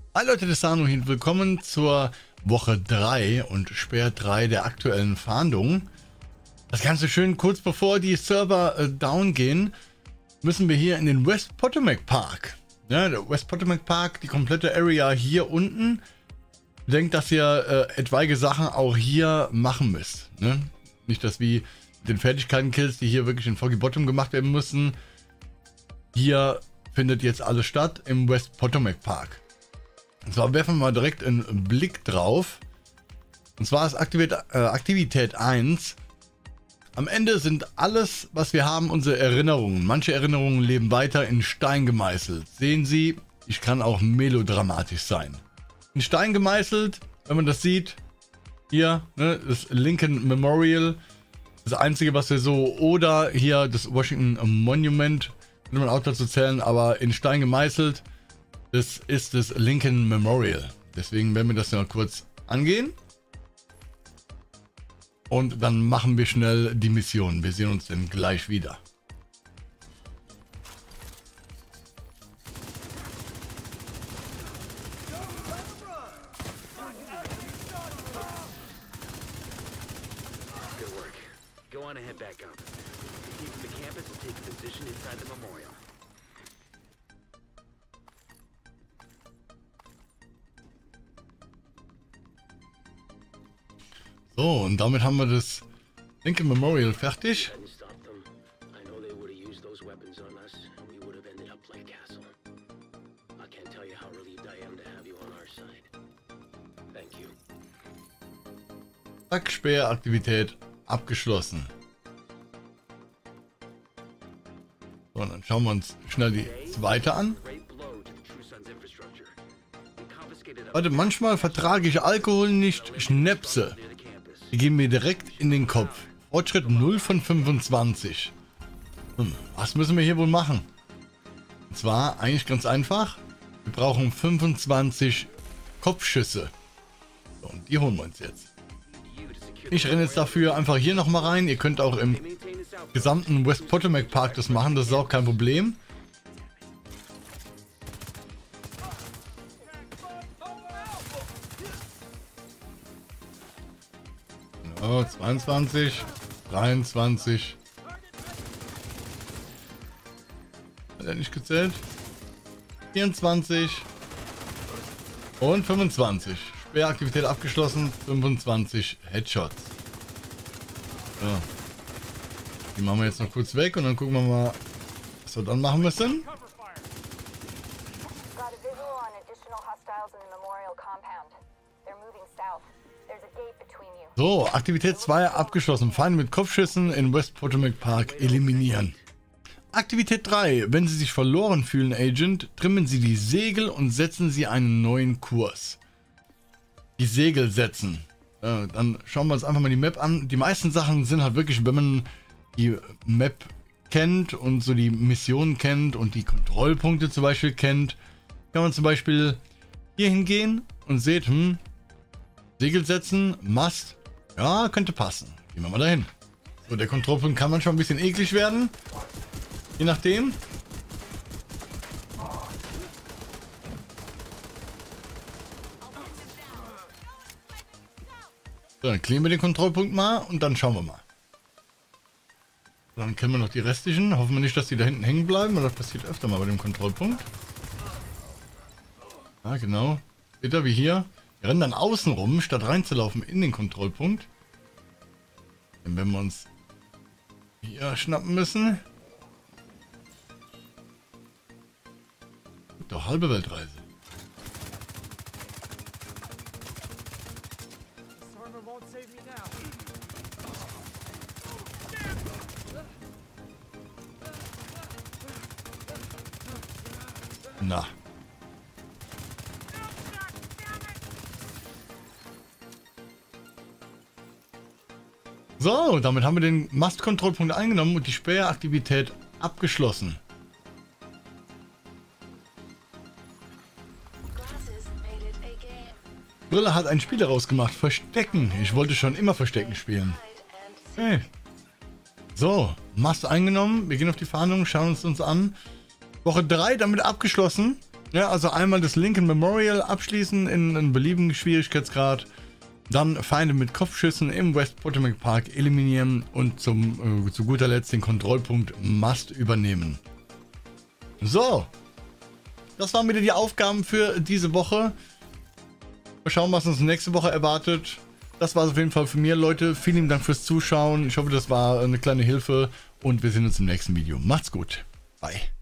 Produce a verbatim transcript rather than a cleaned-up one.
Hi Leute, das ist Sano hier. Willkommen zur Woche drei und Sperr drei der aktuellen Fahndung. Das Ganze schön kurz bevor die Server äh, down gehen, müssen wir hier in den West Potomac Park. Ja, der West Potomac Park, die komplette Area hier unten. Bedenkt, dass ihr äh, etwaige Sachen auch hier machen müsst. Ne? Nicht, dass wie den Fertigkeiten-Kills, die hier wirklich in Foggy Bottom gemacht werden müssen. Hier findet jetzt alles statt im West Potomac Park. Und zwar werfen wir mal direkt einen Blick drauf. Und zwar ist Aktivität, äh, Aktivität eins. Am Ende sind alles, was wir haben, unsere Erinnerungen. Manche Erinnerungen leben weiter in Stein gemeißelt. Sehen Sie, ich kann auch melodramatisch sein. In Stein gemeißelt, wenn man das sieht, hier, ne, das Lincoln Memorial, das einzige, was wir so, oder hier das Washington Monument, könnte man auch dazu zählen, aber in Stein gemeißelt. Das ist das Lincoln Memorial. Deswegen werden wir das noch kurz angehen. Und dann machen wir schnell die Mission. Wir sehen uns dann gleich wieder. So, und damit haben wir das Lincoln Memorial fertig. Zack, Sperraktivität abgeschlossen. So, und dann schauen wir uns schnell die zweite an. Warte, manchmal vertrage ich Alkohol nicht, Schnäpse. Die gehen mir direkt in den Kopf. Fortschritt null von fünfundzwanzig. Hm, was müssen wir hier wohl machen? Und zwar eigentlich ganz einfach. Wir brauchen fünfundzwanzig Kopfschüsse. So, und die holen wir uns jetzt. Ich renne jetzt dafür einfach hier nochmal rein. Ihr könnt auch im gesamten West Potomac Park das machen. Das ist auch kein Problem. Oh, zweiundzwanzig, dreiundzwanzig. Hat er nicht gezählt? vierundzwanzig und fünfundzwanzig. Sperraktivität abgeschlossen, fünfundzwanzig Headshots. So. Die machen wir jetzt noch kurz weg und dann gucken wir mal, was wir dann machen müssen. So, Aktivität zwei abgeschlossen. Feinde mit Kopfschüssen in West Potomac Park eliminieren. Aktivität drei. Wenn Sie sich verloren fühlen, Agent, trimmen Sie die Segel und setzen Sie einen neuen Kurs. Die Segel setzen. Ja, dann schauen wir uns einfach mal die Map an. Die meisten Sachen sind halt wirklich, wenn man die Map kennt und so die Missionen kennt und die Kontrollpunkte zum Beispiel kennt, kann man zum Beispiel hier hingehen und seht, hm, Segel setzen, Mast. Ja, könnte passen. Gehen wir mal dahin. So, der Kontrollpunkt kann manchmal ein bisschen eklig werden. Je nachdem. So, dann klären wir den Kontrollpunkt mal und dann schauen wir mal. Dann kennen wir noch die restlichen. Hoffen wir nicht, dass die da hinten hängen bleiben, weil das passiert öfter mal bei dem Kontrollpunkt. Ja, genau. Seht ihr, wie hier? Wir rennen dann außen rum, statt reinzulaufen in den Kontrollpunkt. Denn wenn wir uns hier schnappen müssen. Doch, halbe Weltreise. Na. So, damit haben wir den Mastkontrollpunkt eingenommen und die Sperraktivität abgeschlossen. Brille hat ein Spiel rausgemacht. Verstecken. Ich wollte schon immer Verstecken spielen. Hey. So, Mast eingenommen. Wir gehen auf die Fahndung, schauen uns uns an. Woche drei damit abgeschlossen. Ja, also einmal das Lincoln Memorial abschließen in einem beliebigen Schwierigkeitsgrad. Dann Feinde mit Kopfschüssen im West Potomac Park eliminieren und zum, äh, zu guter Letzt den Kontrollpunkt Mast übernehmen. So, das waren wieder die Aufgaben für diese Woche. Mal schauen, was uns nächste Woche erwartet. Das war es auf jeden Fall von mir, Leute. Vielen Dank fürs Zuschauen. Ich hoffe, das war eine kleine Hilfe und wir sehen uns im nächsten Video. Macht's gut. Bye.